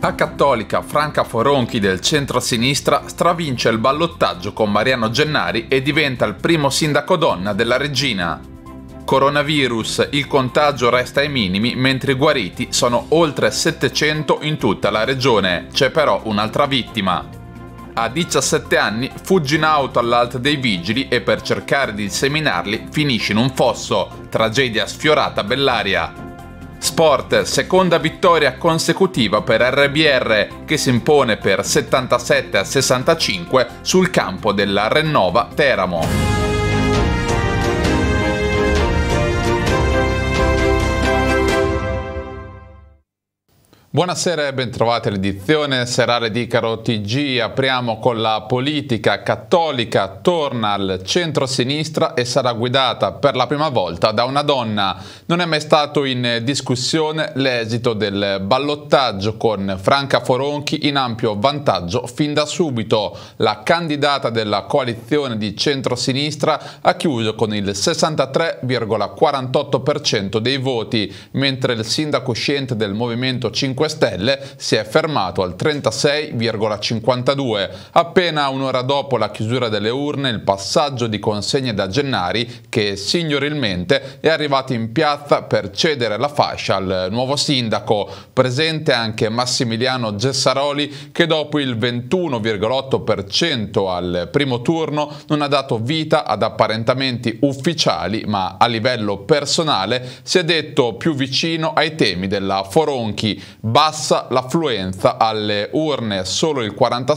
La cattolica Franca Foronchi del centro-sinistra stravince il ballottaggio con Mariano Gennari e diventa il primo sindaco donna della Reggina. Coronavirus, il contagio resta ai minimi mentre i guariti sono oltre 700 in tutta la regione, c'è però un'altra vittima. A 17 anni fugge in auto all'Alta dei Vigili e per cercare di seminarli finisce in un fosso, tragedia sfiorata Bellaria. Sport, seconda vittoria consecutiva per RBR che si impone per 77-65 sul campo della Rennova Teramo. Buonasera e bentrovati all'edizione serale di Icaro TG. Apriamo con la politica. Cattolica torna al centro-sinistra e sarà guidata per la prima volta da una donna. Non è mai stato in discussione l'esito del ballottaggio con Franca Foronchi in ampio vantaggio fin da subito. La candidata della coalizione di centro-sinistra ha chiuso con il 63,48% dei voti, mentre il sindaco uscente del Movimento 5 Stelle si è fermato al 36,52. Appena un'ora dopo la chiusura delle urne, il passaggio di consegne da Gennari, che signorilmente è arrivato in piazza per cedere la fascia al nuovo sindaco. Presente anche Massimiliano Gessaroli, che dopo il 21,8% al primo turno non ha dato vita ad apparentamenti ufficiali, ma a livello personale si è detto più vicino ai temi della Foronchi. Bassa l'affluenza alle urne, solo il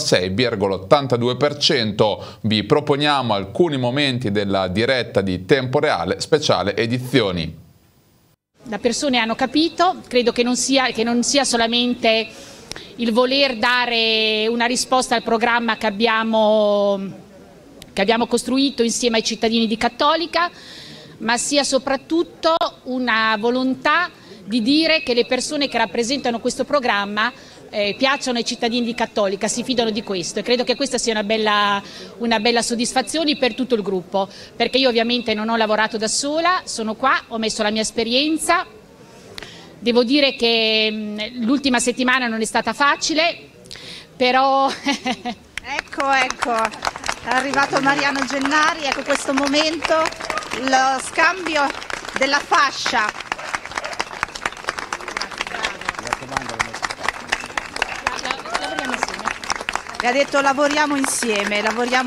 46,82%. Vi proponiamo alcuni momenti della diretta di Tempo Reale speciale edizioni. Le persone hanno capito, credo che non sia solamente il voler dare una risposta al programma che abbiamo costruito insieme ai cittadini di Cattolica, ma sia soprattutto una volontà di dire che le persone che rappresentano questo programma piacciono ai cittadini di Cattolica, si fidano di questo, e credo che questa sia una bella soddisfazione per tutto il gruppo, perché io ovviamente non ho lavorato da sola, sono qua, ho messo la mia esperienza. Devo dire che l'ultima settimana non è stata facile, però ecco, è arrivato Mariano Gennari, ecco questo momento, lo scambio della fascia. Ha detto lavoriamo insieme.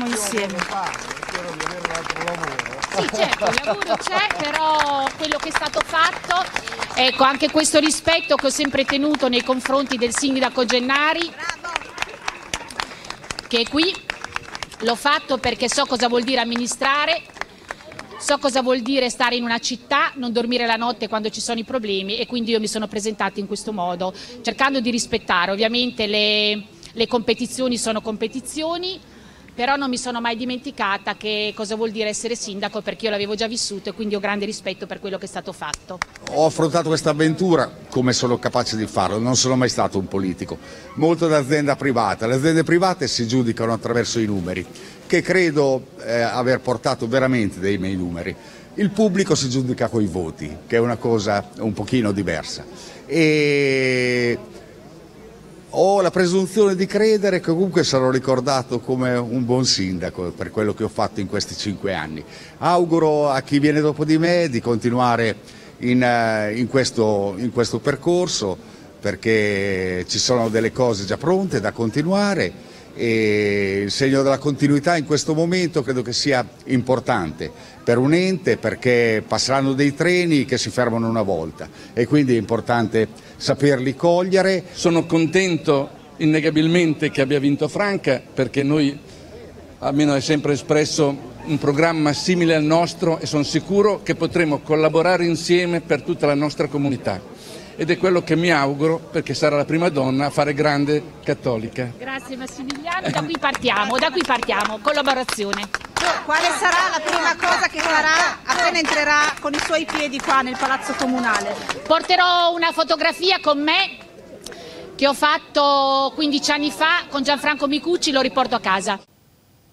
Sì, certo, il lavoro c'è, però quello che è stato fatto, ecco, anche questo rispetto che ho sempre tenuto nei confronti del sindaco Gennari, che è qui, l'ho fatto perché so cosa vuol dire amministrare, so cosa vuol dire stare in una città, non dormire la notte quando ci sono i problemi, e quindi io mi sono presentata in questo modo, cercando di rispettare. Ovviamente le competizioni sono competizioni, però non mi sono mai dimenticata che cosa vuol dire essere sindaco, perché io l'avevo già vissuto e quindi ho grande rispetto per quello che è stato fatto. Ho affrontato questa avventura come sono capace di farlo, non sono mai stato un politico, molto d'azienda privata. Le aziende private si giudicano attraverso i numeri, che credo aver portato veramente dei miei numeri. Il pubblico si giudica coi voti, che è una cosa un pochino diversa. E ho la presunzione di credere che comunque sarò ricordato come un buon sindaco per quello che ho fatto in questi 5 anni. Auguro a chi viene dopo di me di continuare in questo percorso, perché ci sono delle cose già pronte da continuare, e il segno della continuità in questo momento credo che sia importante per un ente, perché passeranno dei treni che si fermano una volta e quindi è importante saperli cogliere. Sono contento innegabilmente che abbia vinto Franca, perché noi, almeno è sempre espresso un programma simile al nostro, e sono sicuro che potremo collaborare insieme per tutta la nostra comunità. Ed è quello che mi auguro, perché sarà la prima donna a fare grande Cattolica. Grazie Massimiliano, da qui partiamo, collaborazione. Quale sarà la prima cosa che farà appena entrerà con i suoi piedi qua nel Palazzo Comunale? Porterò una fotografia con me che ho fatto 15 anni fa con Gianfranco Micucci, lo riporto a casa.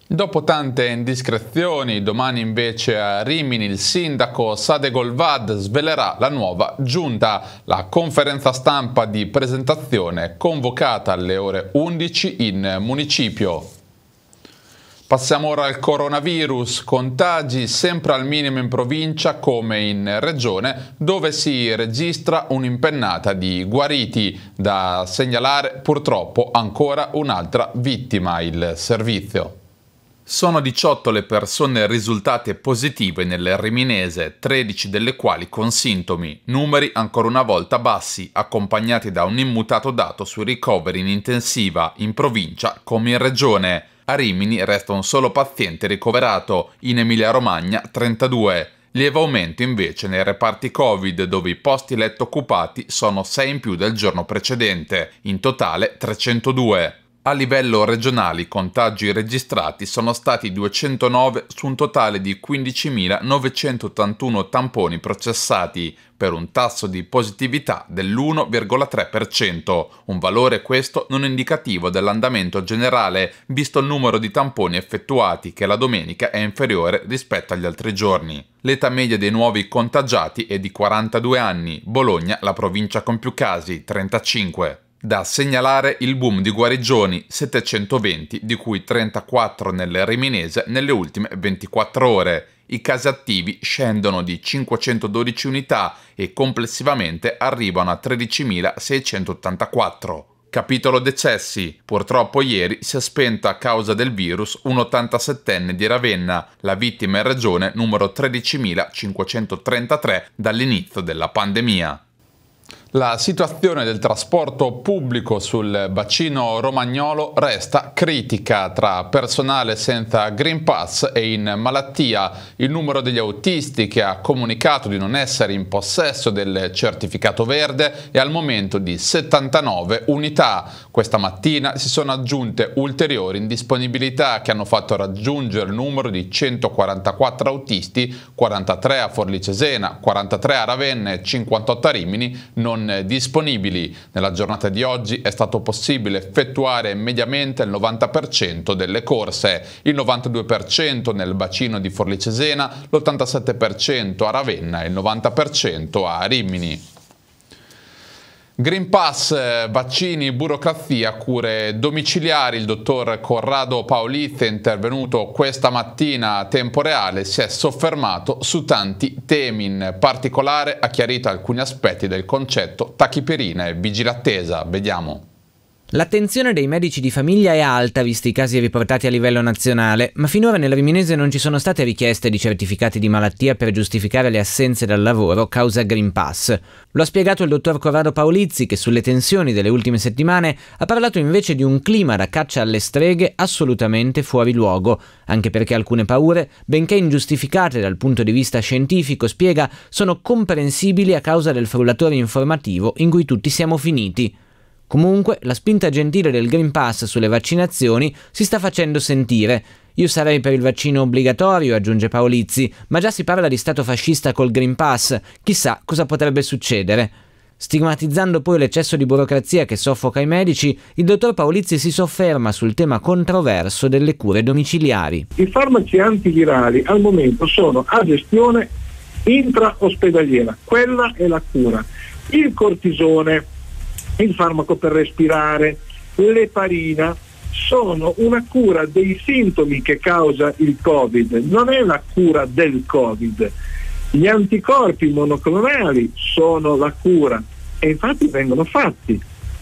Dopo tante indiscrezioni, domani invece a Rimini il sindaco Sade Golvad svelerà la nuova giunta. La conferenza stampa di presentazione convocata alle ore 11 in municipio. Passiamo ora al coronavirus, contagi sempre al minimo in provincia come in regione, dove si registra un'impennata di guariti. Da segnalare purtroppo ancora un'altra vittima, il servizio. Sono 18 le persone risultate positive nel riminese, 13 delle quali con sintomi, numeri ancora una volta bassi, accompagnati da un immutato dato sui ricoveri in intensiva, in provincia come in regione. A Rimini resta un solo paziente ricoverato, in Emilia-Romagna 32. Lieve aumento invece nei reparti Covid, dove i posti letto occupati sono 6 in più del giorno precedente, in totale 302. A livello regionale i contagi registrati sono stati 209 su un totale di 15.981 tamponi processati, per un tasso di positività dell'1,3%, un valore questo non indicativo dell'andamento generale, visto il numero di tamponi effettuati che la domenica è inferiore rispetto agli altri giorni. L'età media dei nuovi contagiati è di 42 anni, Bologna la provincia con più casi, 35. Da segnalare il boom di guarigioni, 720, di cui 34 nel riminese nelle ultime 24 ore. I casi attivi scendono di 512 unità e complessivamente arrivano a 13.684. Capitolo decessi. Purtroppo ieri si è spento a causa del virus un 87enne di Ravenna, la vittima in regione numero 13.533 dall'inizio della pandemia. La situazione del trasporto pubblico sul bacino romagnolo resta critica. Tra personale senza Green Pass e in malattia, il numero degli autisti che ha comunicato di non essere in possesso del certificato verde è al momento di 79 unità. Questa mattina si sono aggiunte ulteriori indisponibilità che hanno fatto raggiungere il numero di 144 autisti, 43 a Forlì Cesena, 43 a Ravenna e 58 a Rimini non disponibili. Nella giornata di oggi è stato possibile effettuare mediamente il 90% delle corse, il 92% nel bacino di Forlì Cesena, l'87% a Ravenna e il 90% a Rimini. Green Pass, vaccini, burocrazia, cure domiciliari. Il dottor Corrado Paolizzi è intervenuto questa mattina a Tempo Reale, si è soffermato su tanti temi, in particolare ha chiarito alcuni aspetti del concetto tachipirina e vigilattesa. Vediamo. L'attenzione dei medici di famiglia è alta visti i casi riportati a livello nazionale, ma finora nel riminese non ci sono state richieste di certificati di malattia per giustificare le assenze dal lavoro causa Green Pass. Lo ha spiegato il dottor Corrado Paolizzi, che sulle tensioni delle ultime settimane ha parlato invece di un clima da caccia alle streghe assolutamente fuori luogo, anche perché alcune paure, benché ingiustificate dal punto di vista scientifico, spiega, sono comprensibili a causa del frullatore informativo in cui tutti siamo finiti. Comunque, la spinta gentile del Green Pass sulle vaccinazioni si sta facendo sentire. Io sarei per il vaccino obbligatorio, aggiunge Paolizzi, ma già si parla di stato fascista col Green Pass. Chissà cosa potrebbe succedere. Stigmatizzando poi l'eccesso di burocrazia che soffoca i medici, il dottor Paolizzi si sofferma sul tema controverso delle cure domiciliari. I farmaci antivirali al momento sono a gestione intraospedaliera, quella è la cura. Il cortisone, il farmaco per respirare, l'eparina sono una cura dei sintomi che causa il Covid, non è la cura del Covid. Gli anticorpi monoclonali sono la cura e infatti vengono fatti.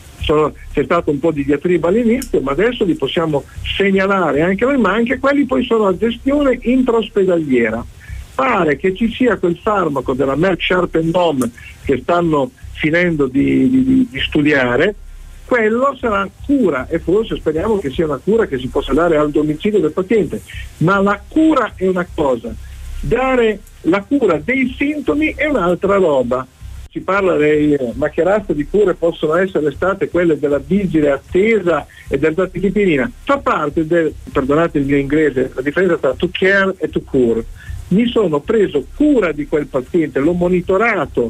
C'è stato un po' di diatriba all'inizio, ma adesso li possiamo segnalare anche noi, ma anche quelli poi sono a gestione intraospedaliera. Pare che ci sia quel farmaco della Merck Sharp & Dohme che stanno finendo di studiare, quello sarà cura e forse speriamo che sia una cura che si possa dare al domicilio del paziente, ma la cura è una cosa, dare la cura dei sintomi è un'altra roba. Si parla dei maccherasti di cure, possono essere state quelle della vigile attesa e del tachipirina, fa parte del, perdonate il mio inglese, la differenza tra to care e to cure. Mi sono preso cura di quel paziente, l'ho monitorato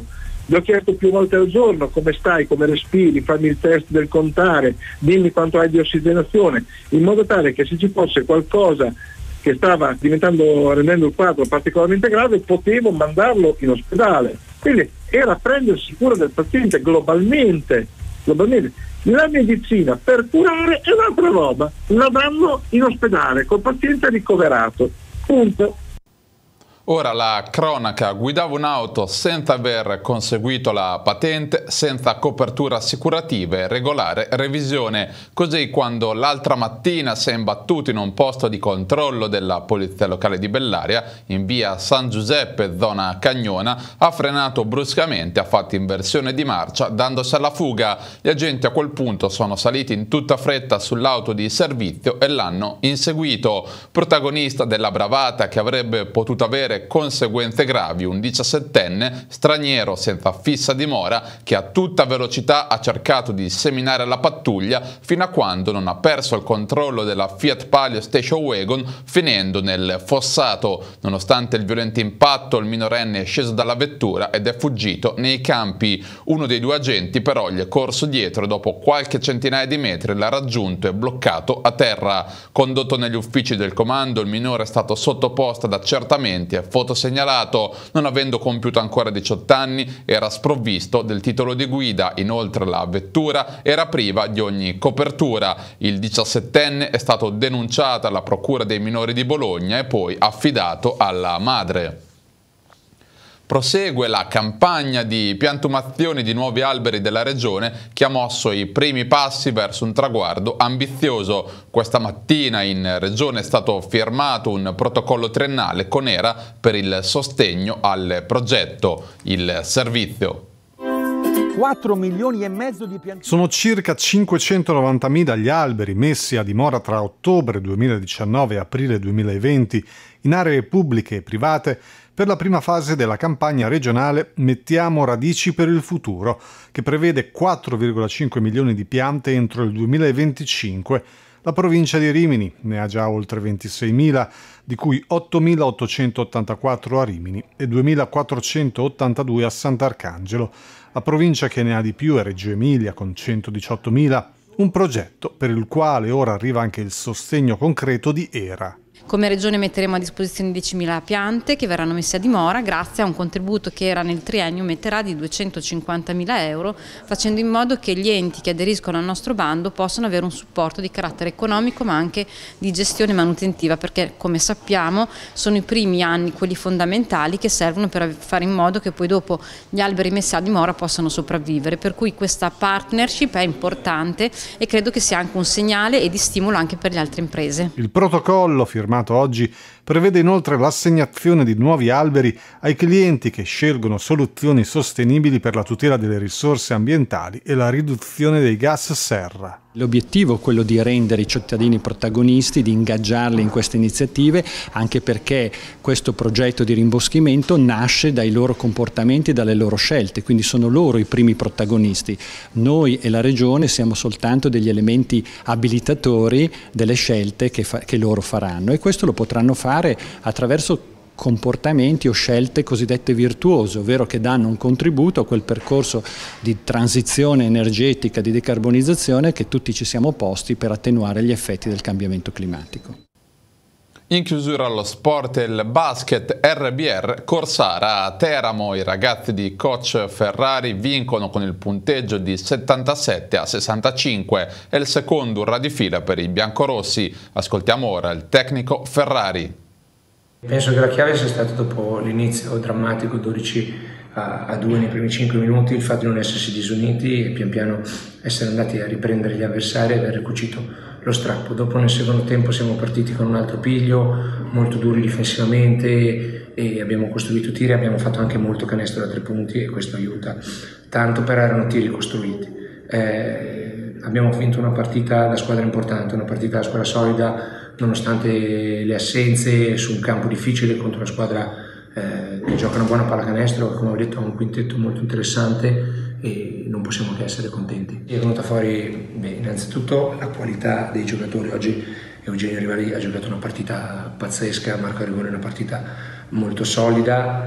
gli ho chiesto più volte al giorno come stai, come respiri, fammi il test del contare, dimmi quanto hai di ossigenazione, in modo tale che se ci fosse qualcosa che stava rendendo il quadro particolarmente grave, potevo mandarlo in ospedale. Quindi era prendersi cura del paziente globalmente. La medicina per curare è un'altra roba, la danno in ospedale col paziente ricoverato, punto. Ora la cronaca: guidavo un'auto senza aver conseguito la patente, senza copertura assicurativa e regolare revisione. Così, quando l'altra mattina si è imbattuto in un posto di controllo della polizia locale di Bellaria, in via San Giuseppe, zona Cagnona, ha frenato bruscamente, ha fatto inversione di marcia dandosi alla fuga. Gli agenti a quel punto sono saliti in tutta fretta sull'auto di servizio e l'hanno inseguito. Protagonista della bravata che avrebbe potuto avere conseguenze gravi, un 17enne straniero senza fissa dimora che a tutta velocità ha cercato di seminare la pattuglia fino a quando non ha perso il controllo della Fiat Palio Station Wagon, finendo nel fossato. Nonostante il violento impatto, il minorenne è sceso dalla vettura ed è fuggito nei campi. Uno dei due agenti però gli è corso dietro e dopo qualche centinaia di metri l'ha raggiunto e bloccato a terra. Condotto negli uffici del comando, il minore è stato sottoposto ad accertamenti e fotosegnalato. Non avendo compiuto ancora 18 anni, era sprovvisto del titolo di guida. Inoltre la vettura era priva di ogni copertura. Il 17enne è stato denunciato alla Procura dei minori di Bologna e poi affidato alla madre. Prosegue la campagna di piantumazione di nuovi alberi della regione che ha mosso i primi passi verso un traguardo ambizioso. Questa mattina in regione è stato firmato un protocollo triennale con ERA per il sostegno al progetto. Il servizio. 4 milioni e mezzo di piantine. Sono circa 590.000 gli alberi messi a dimora tra ottobre 2019 e aprile 2020 in aree pubbliche e private per la prima fase della campagna regionale Mettiamo radici per il futuro, che prevede 4,5 milioni di piante entro il 2025. La provincia di Rimini ne ha già oltre 26.000, di cui 8.884 a Rimini e 2.482 a Sant'Arcangelo. La provincia che ne ha di più è Reggio Emilia con 118.000, un progetto per il quale ora arriva anche il sostegno concreto di ERA. Come Regione metteremo a disposizione 10.000 piante che verranno messe a dimora grazie a un contributo che ERA nel triennio metterà di 250.000 euro, facendo in modo che gli enti che aderiscono al nostro bando possano avere un supporto di carattere economico ma anche di gestione manutentiva, perché come sappiamo sono i primi anni, quelli fondamentali, che servono per fare in modo che poi dopo gli alberi messi a dimora possano sopravvivere. Per cui questa partnership è importante e credo che sia anche un segnale e di stimolo anche per le altre imprese. Il protocollo firmato oggi prevede inoltre l'assegnazione di nuovi alberi ai clienti che scelgono soluzioni sostenibili per la tutela delle risorse ambientali e la riduzione dei gas serra. L'obiettivo è quello di rendere i cittadini protagonisti, di ingaggiarli in queste iniziative, anche perché questo progetto di rimboschimento nasce dai loro comportamenti e dalle loro scelte, quindi sono loro i primi protagonisti. Noi e la Regione siamo soltanto degli elementi abilitatori delle scelte che loro faranno, e questo lo potranno fare attraverso comportamenti o scelte cosiddette virtuose, ovvero che danno un contributo a quel percorso di transizione energetica, di decarbonizzazione che tutti ci siamo posti per attenuare gli effetti del cambiamento climatico. In chiusura allo sport il basket RBR Corsara a Teramo. I ragazzi di coach Ferrari vincono con il punteggio di 77-65. È il secondo urrà di fila per i biancorossi. Ascoltiamo ora il tecnico Ferrari. Penso che la chiave sia stata, dopo l'inizio drammatico 12-2 nei primi 5 minuti, il fatto di non essersi disuniti e pian piano essere andati a riprendere gli avversari e aver ricucito lo strappo. Dopo nel secondo tempo siamo partiti con un altro piglio, molto duri difensivamente, e abbiamo costruito tiri, abbiamo fatto anche molto canestro da 3 punti e questo aiuta tanto, però erano tiri costruiti. Abbiamo vinto una partita da squadra importante, una partita da squadra solida, nonostante le assenze, su un campo difficile contro una squadra che gioca una buona pallacanestro, come ho detto ha un quintetto molto interessante e non possiamo che essere contenti. È venuta fuori innanzitutto la qualità dei giocatori. Oggi Eugenio Rivali ha giocato una partita pazzesca, Marco Arrigoni una partita molto solida,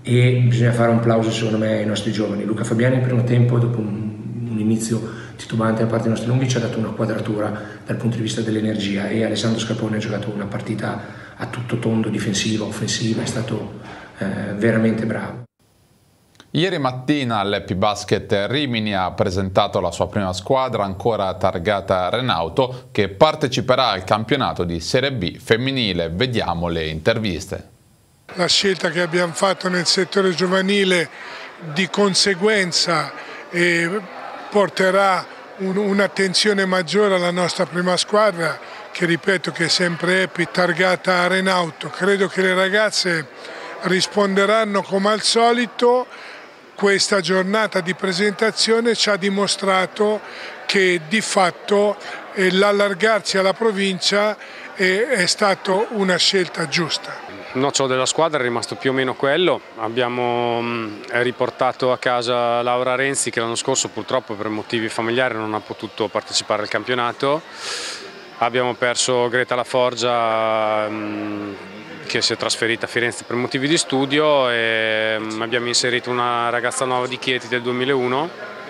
e bisogna fare un plauso secondo me ai nostri giovani. Luca Fabiani, il primo tempo, dopo un inizio titubante da parte dei nostri lunghi, ci ha dato una quadratura dal punto di vista dell'energia, e Alessandro Scarpone ha giocato una partita a tutto tondo, difensiva, offensiva, è stato veramente bravo. Ieri mattina l'Happy Basket Rimini ha presentato la sua prima squadra, ancora targata Renauto, che parteciperà al campionato di Serie B femminile. Vediamo le interviste. La scelta che abbiamo fatto nel settore giovanile di conseguenza porterà un'attenzione maggiore alla nostra prima squadra, che ripeto che è sempre Happy, targata a Renauto. Credo che le ragazze risponderanno come al solito. Questa giornata di presentazione ci ha dimostrato che di fatto l'allargarsi alla provincia è stata una scelta giusta. Il nocciolo della squadra è rimasto più o meno quello. Abbiamo riportato a casa Laura Renzi, che l'anno scorso purtroppo per motivi familiari non ha potuto partecipare al campionato. Abbiamo perso Greta Laforgia, che si è trasferita a Firenze per motivi di studio, e abbiamo inserito una ragazza nuova di Chieti del 2001,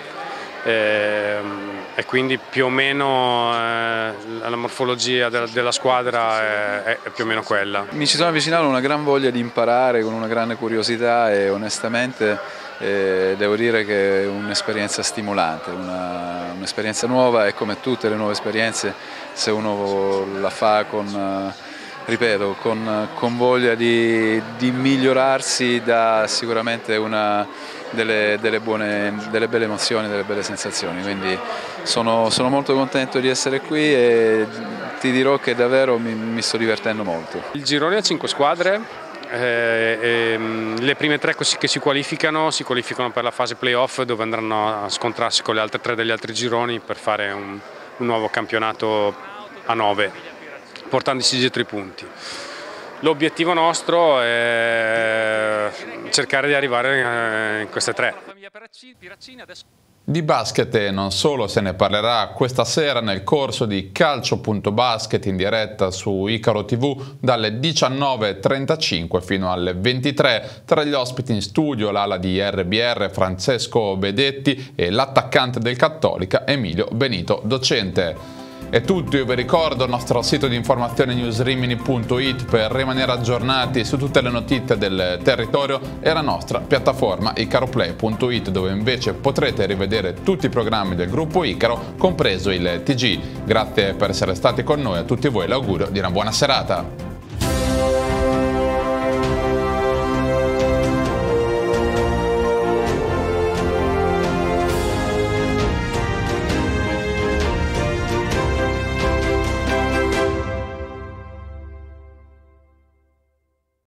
e quindi più o meno la morfologia della squadra è più o meno quella. Mi ci sono avvicinato con una gran voglia di imparare, con una grande curiosità, e onestamente devo dire che è un'esperienza stimolante, un'esperienza nuova, e come tutte le nuove esperienze, se uno la fa con ripeto, con voglia di migliorarsi, dà sicuramente delle belle emozioni, delle belle sensazioni, quindi sono molto contento di essere qui e ti dirò che davvero mi sto divertendo molto. Il girone ha 5 squadre, le prime 3 che si qualificano per la fase playoff, dove andranno a scontrarsi con le altre 3 degli altri gironi per fare un nuovo campionato a 9. Portandosi dietro i punti. L'obiettivo nostro è cercare di arrivare in queste 3. Di basket e non solo se ne parlerà questa sera nel corso di Calcio.basket in diretta su Icaro TV dalle 19:35 fino alle 23. Tra gli ospiti in studio l'ala di RBR Francesco Bedetti e l'attaccante del Cattolica Emilio Benito, docente. È tutto, io vi ricordo il nostro sito di informazione newsrimini.it per rimanere aggiornati su tutte le notizie del territorio, e la nostra piattaforma icaroplay.it, dove invece potrete rivedere tutti i programmi del gruppo Icaro, compreso il TG. Grazie per essere stati con noi, a tutti voi l'augurio di una buona serata.